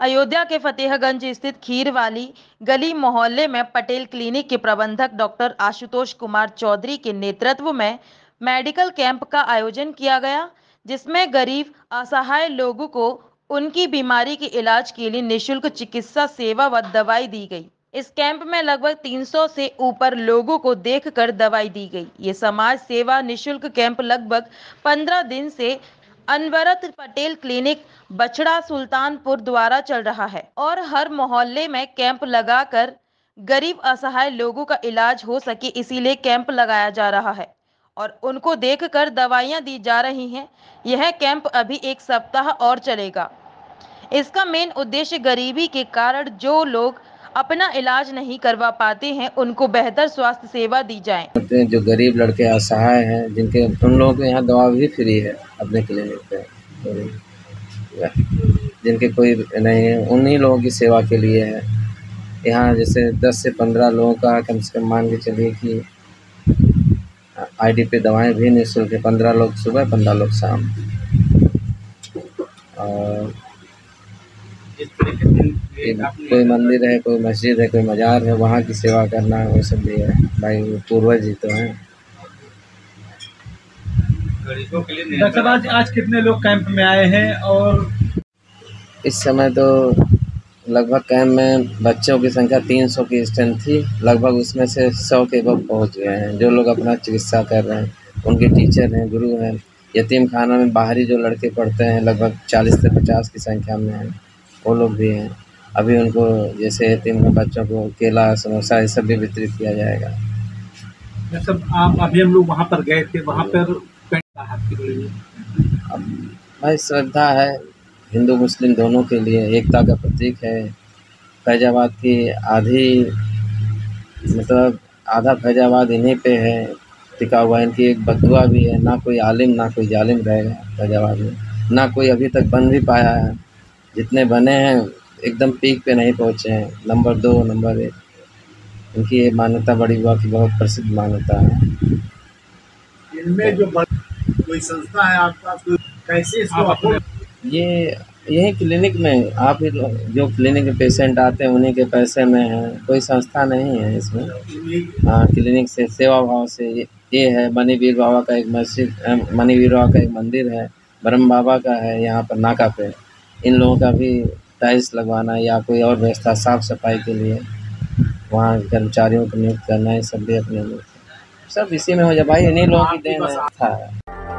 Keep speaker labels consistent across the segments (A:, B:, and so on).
A: अयोध्या के फतेहगंज स्थित खीरवाली गली मोहल्ले में पटेल क्लिनिक के प्रबंधक डॉक्टर आशुतोष कुमार चौधरी के नेतृत्व में मेडिकल कैंप का आयोजन किया गया, जिसमें गरीब असहाय लोगों को उनकी बीमारी के इलाज के लिए निःशुल्क चिकित्सा सेवा व दवाई दी गई। इस कैंप में लगभग 300 से ऊपर लोगों को देखकर दवाई दी गई। ये समाज सेवा निःशुल्क कैंप लगभग 15 दिन से अनवरत पटेल क्लिनिक बछड़ा सुल्तानपुर द्वारा चल रहा है और हर मोहल्ले में कैंप लगाकर गरीब असहाय लोगों का इलाज हो सके, इसीलिए कैंप लगाया जा रहा है और उनको देखकर दवाइयां दी जा रही हैं। यह कैंप अभी 1 सप्ताह और चलेगा। इसका मेन उद्देश्य गरीबी के कारण जो लोग अपना इलाज नहीं करवा पाते हैं, उनको बेहतर स्वास्थ्य सेवा दी जाए।
B: जो गरीब लड़के असहाय हैं, जिनके उन लोगों के यहाँ दवा भी फ्री है अपने क्लिनिक पे, जिनके कोई नहीं है उन्हीं लोगों की सेवा के लिए है। यहाँ जैसे 10 से 15 लोगों का कम से कम मान के चलिए कि आईडी पे दवाएं भी निःशुल्क है। 15 लोग सुबह, 15 लोग शाम। और कोई मंदिर है, कोई मस्जिद है, कोई मज़ार है, वहाँ की सेवा करना है, वो सब भी है। भाई पूर्वज जी तो हैं।
C: डॉक्टर साहब, आज कितने लोग कैंप में आए हैं? और
B: इस समय तो लगभग कैंप में बच्चों की संख्या 300 की स्ट्रेंथ थी। लगभग उसमें से 100 के अब पहुँच गए हैं। जो लोग अपना चिकित्सा कर रहे हैं, उनके टीचर हैं, गुरु हैं। यतीम खाना में बाहरी जो लड़के पढ़ते हैं, लगभग 40 से 50 की संख्या में हैं, वो लोग भी हैं। अभी उनको जैसे यतीम के बच्चों को केला, समोसा ये सब भी वितरित किया जाएगा।
C: सब आप अभी हम लोग वहाँ पर गए थे, वहाँ पर
B: अब भाई श्रद्धा है, हिंदू मुस्लिम दोनों के लिए एकता का प्रतीक है। फैजाबाद की आधा फैजाबाद इन्हीं पे है टिका हुआ। इनकी एक बददुआ भी है, ना कोई आलिम ना कोई जालिम रहेगा फैजाबाद में, ना कोई अभी तक बन भी पाया है। जितने बने हैं एकदम पीक पे नहीं पहुँचे हैं, नंबर 2 नंबर 1। इनकी ये मान्यता बड़ी हुआ की बहुत प्रसिद्ध मान्यता है।
C: इनमें जो कोई संस्था है आपका, कैसे इसको
B: ये यही क्लिनिक में आप ही जो क्लिनिक में पेशेंट आते हैं उन्हीं के पैसे में है, कोई संस्था नहीं है इसमें। हाँ, क्लिनिक से सेवा भाव से ये है। मणिवीर बाबा का एक मस्जिद, मणिवीर बाबा का एक मंदिर है, ब्रह्म बाबा का है यहाँ पर नाका पे। इन लोगों का भी टाइल्स लगवाना या कोई और व्यवस्था साफ सफाई के लिए वहाँ कर्मचारियों को नियुक्त करना, ये सब भी अपने लोग सब इसी में हो जाए। भाई इन्हीं लोगों की देन है।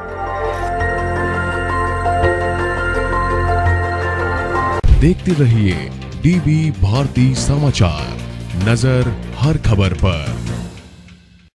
D: देखते रहिए डीबी भारती समाचार, नजर हर खबर पर।